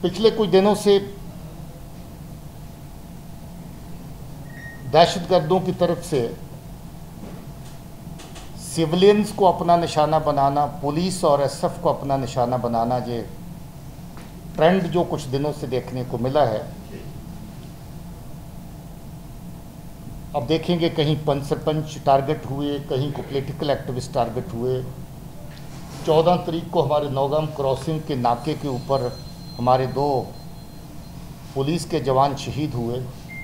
पिछले कुछ दिनों से दहशतगर्दों की तरफ से सिविलियंस को अपना निशाना बनाना, पुलिस और एसएफ को अपना निशाना बनाना, ये ट्रेंड जो कुछ दिनों से देखने को मिला है। अब देखेंगे कहीं पंच सरपंच टारगेट हुए, कहीं को पॉलिटिकल एक्टिविस्ट टारगेट हुए। 14 तारीख को हमारे नौगाम क्रॉसिंग के नाके के ऊपर हमारे 2 पुलिस के जवान शहीद हुए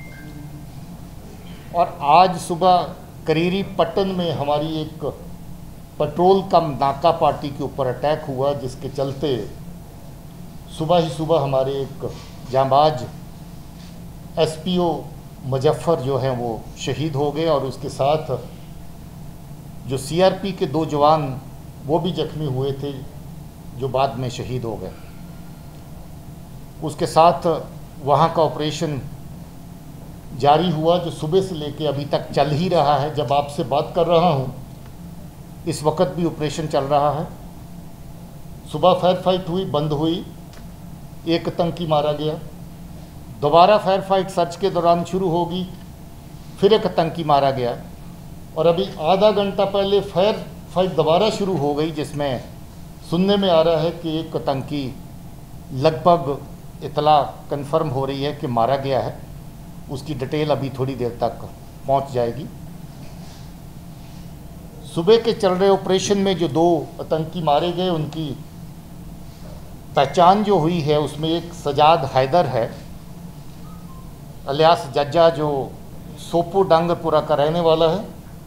और आज सुबह करीरी पट्टन में हमारी एक पेट्रोल का नाका पार्टी के ऊपर अटैक हुआ, जिसके चलते सुबह ही सुबह हमारे एक जांबाज एसपीओ मुजफ्फर जो हैं वो शहीद हो गए और उसके साथ जो सीआरपी के 2 जवान वो भी जख्मी हुए थे, जो बाद में शहीद हो गए। उसके साथ वहाँ का ऑपरेशन जारी हुआ, जो सुबह से लेके अभी तक चल ही रहा है। जब आपसे बात कर रहा हूँ इस वक्त भी ऑपरेशन चल रहा है। सुबह फायर फाइट हुई, बंद हुई, एक आतंकी मारा गया। दोबारा फायर फाइट सर्च के दौरान शुरू होगी, फिर एक आतंकी मारा गया और अभी आधा घंटा पहले फायर फाइट दोबारा शुरू हो गई, जिसमें सुनने में आ रहा है कि एक आतंकी लगभग इतला कंफर्म हो रही है कि मारा गया है। उसकी डिटेल अभी थोड़ी देर तक पहुंच जाएगी। सुबह के चल रहे ऑपरेशन में जो 2 आतंकी मारे गए, उनकी पहचान जो हुई है उसमें एक सजाद हैदर है अलियास जज्जा, जो सोपो डांगरपुरा का रहने वाला है,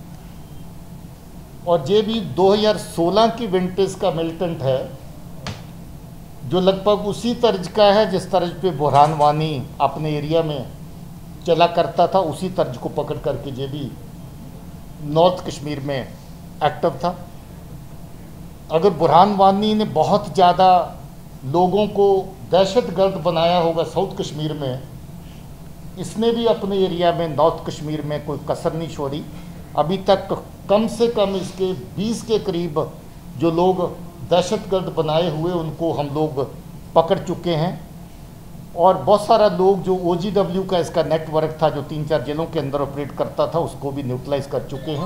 और ये भी 2016 की विंटेज का मिलिटेंट है, जो लगभग उसी तर्ज का है जिस तर्ज पे बुरहान वानी अपने एरिया में चला करता था। उसी तर्ज को पकड़ करके ये भी नॉर्थ कश्मीर में एक्टिव था। अगर बुरहान वानी ने बहुत ज़्यादा लोगों को दहशतगर्द बनाया होगा साउथ कश्मीर में, इसने भी अपने एरिया में नॉर्थ कश्मीर में कोई कसर नहीं छोड़ी। अभी तक कम से कम इसके 20 के करीब जो लोग दहशतगर्द बनाए हुए उनको हम लोग पकड़ चुके हैं, और बहुत सारा लोग जो OGW का इसका नेटवर्क था, जो 3-4 जिलों के अंदर ऑपरेट करता था, उसको भी न्यूट्रलाइज कर चुके हैं।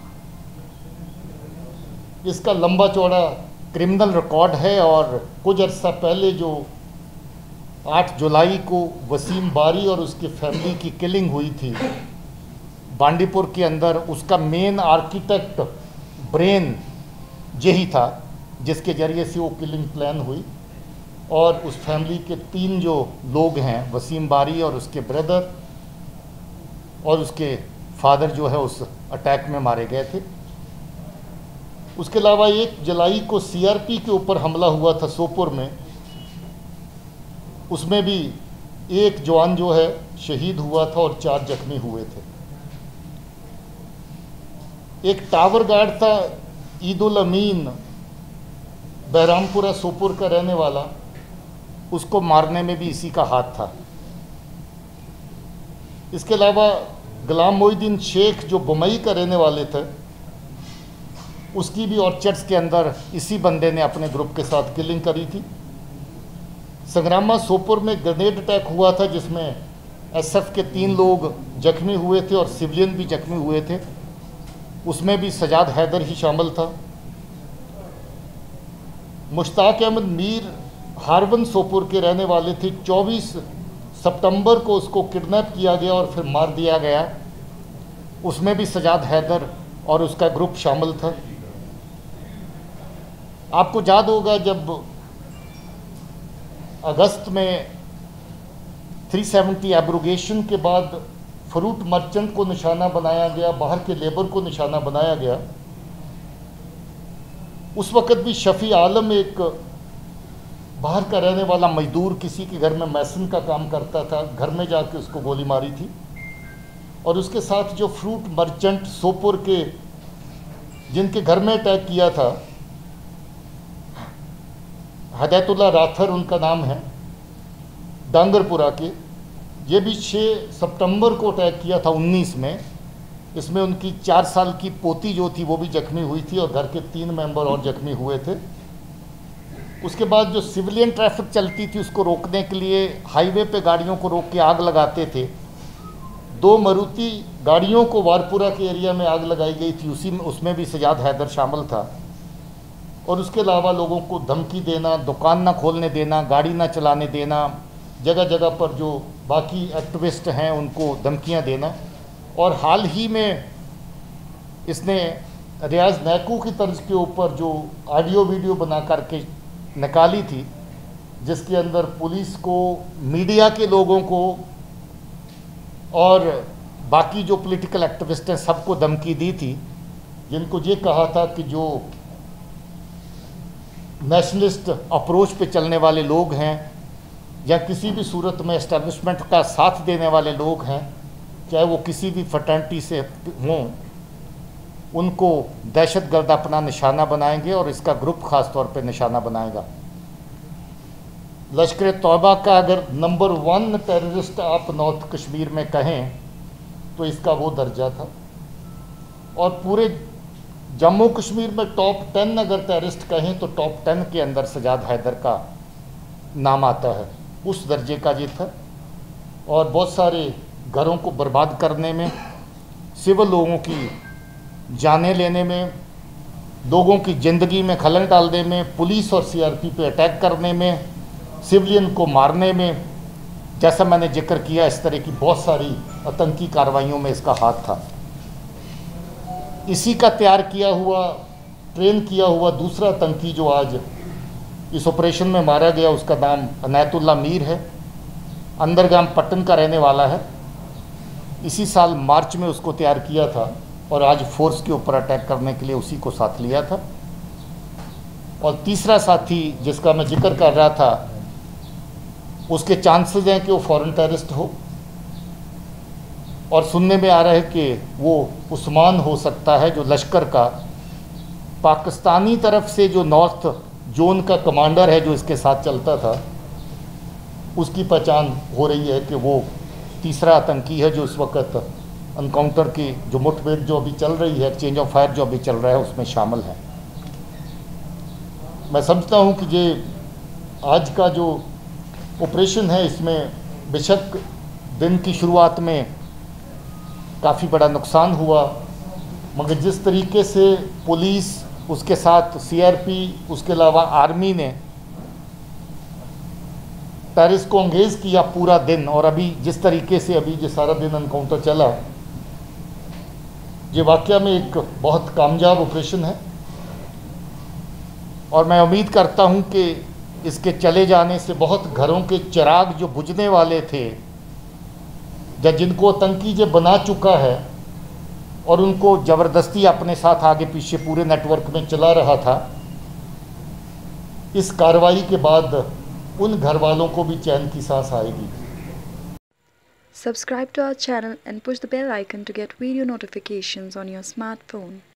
इसका लंबा चौड़ा क्रिमिनल रिकॉर्ड है और कुछ अर्सा पहले जो 8 जुलाई को वसीम बारी और उसके फैमिली की किलिंग हुई थी बांडीपुर के अंदर, उसका मेन आर्किटेक्ट ब्रेन यही था, जिसके ज़रिए से वो किलिंग प्लान हुई। और उस फैमिली के 3 जो लोग हैं, वसीम बारी और उसके ब्रदर और उसके फादर जो है उस अटैक में मारे गए थे। उसके अलावा 1 जुलाई को सीआरपी के ऊपर हमला हुआ था सोपोर में, उसमें भी 1 जवान जो है शहीद हुआ था और 4 जख्मी हुए थे। एक टावर गार्ड था ईदुल अमीन, बहरामपुरा सोपोर का रहने वाला, उसको मारने में भी इसी का हाथ था। इसके अलावा गुलाम मोहिद्दीन शेख जो बम्बई का रहने वाले थे, उसकी भी ऑर्चर्ड्स के अंदर इसी बंदे ने अपने ग्रुप के साथ किलिंग करी थी। संग्रामा सोपोर में ग्रेनेड अटैक हुआ था, जिसमें एसएफ के 3 लोग जख्मी हुए थे और सिविलियन भी जख्मी हुए थे, उसमें भी सजाद हैदर ही शामिल था। मुश्ताक अहमद मीर हारवन सोपोर के रहने वाले थे। 24 सितंबर को उसको किडनैप किया गया और फिर मार दिया गया, उसमें भी सजाद हैदर और उसका ग्रुप शामिल था। आपको याद होगा जब अगस्त में 370 एब्रोगेशन के बाद फ्रूट मर्चेंट को निशाना बनाया गया, बाहर के लेबर को निशाना बनाया गया। उस वक़्त भी शफ़ी आलम एक बाहर का रहने वाला मजदूर किसी के घर में मैसन का काम करता था, घर में जाके उसको गोली मारी थी। और उसके साथ जो फ्रूट मर्चेंट सोपोर के जिनके घर में अटैक किया था, हदायतुल्लाह राथर उनका नाम है, डांगरपुरा के, ये भी 6 सितंबर को अटैक किया था 19 में। इसमें उनकी 4 साल की पोती जो थी वो भी जख्मी हुई थी और घर के 3 मेंबर और जख्मी हुए थे। उसके बाद जो सिविलियन ट्रैफिक चलती थी उसको रोकने के लिए हाईवे पे गाड़ियों को रोक के आग लगाते थे। 2 मारुति गाड़ियों को वारपुरा के एरिया में आग लगाई गई थी, उसी में उसमें भी सजाद हैदर शामिल था। और उसके अलावा लोगों को धमकी देना, दुकान ना खोलने देना, गाड़ी ना चलाने देना, जगह जगह पर जो बाकी एक्टिविस्ट हैं उनको धमकियां देना। और हाल ही में इसने रियाज नैकू की तर्ज के ऊपर जो ऑडियो वीडियो बना करके निकाली थी, जिसके अंदर पुलिस को, मीडिया के लोगों को और बाकी जो पॉलिटिकल एक्टिविस्ट हैं सबको धमकी दी थी, जिनको ये कहा था कि जो नेशनलिस्ट अप्रोच पे चलने वाले लोग हैं या किसी भी सूरत में एस्टेब्लिशमेंट का साथ देने वाले लोग हैं, चाहे वो किसी भी फ्रैटर्निटी से हों, उनको दहशतगर्द अपना निशाना बनाएंगे और इसका ग्रुप ख़ास तौर पे निशाना बनाएगा। लश्कर तौबा का अगर नंबर 1 टेररिस्ट आप नॉर्थ कश्मीर में कहें तो इसका वो दर्जा था। और पूरे जम्मू कश्मीर में टॉप 10 अगर टेररिस्ट कहें तो टॉप 10 के अंदर सजाद हैदर का नाम आता है, उस दर्जे का ये था। और बहुत सारे घरों को बर्बाद करने में, सिविल लोगों की जानें लेने में, लोगों की ज़िंदगी में खलल डालने में, पुलिस और सीआरपी पे अटैक करने में, सिविलियन को मारने में, जैसा मैंने जिक्र किया, इस तरह की बहुत सारी आतंकी कार्रवाइयों में इसका हाथ था। इसी का तैयार किया हुआ, ट्रेन किया हुआ दूसरा आतंकी जो आज इस ऑपरेशन में मारा गया, उसका नाम अनायतुल्लाह मीर है, अंदरगाम पट्टन का रहने वाला है। इसी साल मार्च में उसको तैयार किया था और आज फोर्स के ऊपर अटैक करने के लिए उसी को साथ लिया था। और तीसरा साथी जिसका मैं जिक्र कर रहा था, उसके चांसेस हैं कि वो फॉरेन टेररिस्ट हो, और सुनने में आ रहा है कि वो उस्मान हो सकता है, जो लश्कर का पाकिस्तानी तरफ से जो नॉर्थ जोन का कमांडर है जो इसके साथ चलता था, उसकी पहचान हो रही है कि वो तीसरा आतंकी है जो इस वक्त एनकाउंटर की जो मुठभेड़ जो अभी चल रही है, एक्सचेंज ऑफ फायर जो अभी चल रहा है, उसमें शामिल है। मैं समझता हूँ कि ये आज का जो ऑपरेशन है, इसमें बेशक दिन की शुरुआत में काफ़ी बड़ा नुकसान हुआ, मगर जिस तरीके से पुलिस, उसके साथ सीआरपी, उसके अलावा आर्मी ने टेररिस्ट को एंगेज किया पूरा दिन, और अभी जिस तरीके से अभी ये सारा दिन एनकाउंटर चला, ये वाकया में एक बहुत कामयाब ऑपरेशन है। और मैं उम्मीद करता हूँ कि इसके चले जाने से बहुत घरों के चिराग जो बुझने वाले थे, या जिनको आतंकी जो बना चुका है और उनको ज़बरदस्ती अपने साथ आगे पीछे पूरे नेटवर्क में चला रहा था, इस कार्रवाई के बाद उन घर वालों को भी चैन की सांस आएगी। Subscribe to our channel and push the bell icon to get video notifications on your smartphone.